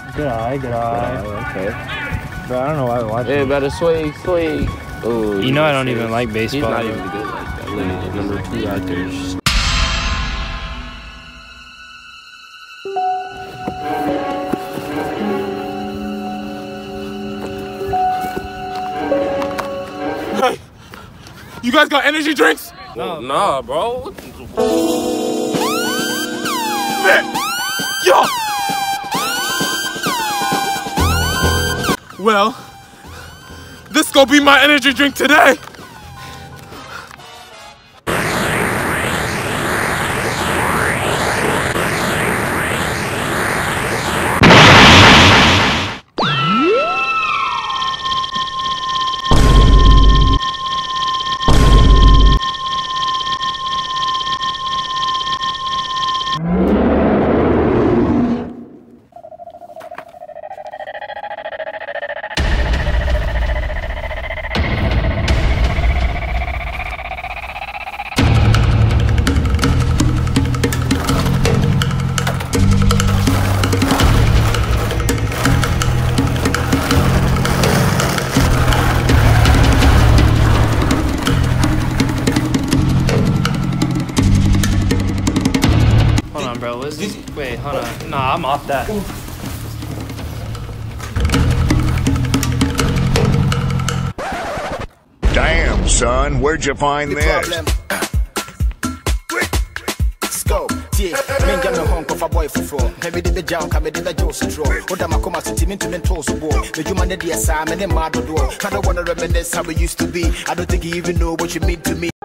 Good eye. Okay. Bro, I don't know why I watch it. Yeah, better swing. Oh, you know I don't even like baseball. He's not even good like that. Look at number 2 out there. Hey, you guys got energy drinks? No, nah, bro. Man, yo. Well, this gonna be my energy drink today. Bro, wait, hold on. Nah, I'm off that. Damn, son, where'd you find this? Go, yeah, men get me home for boy for floor. Maybe the jam, come in the Joseph draw. What am I come to me to the toast of war? The human, the assignment, and mad door. I don't want to reminisce how we used to be. I don't think you even know what you mean to me.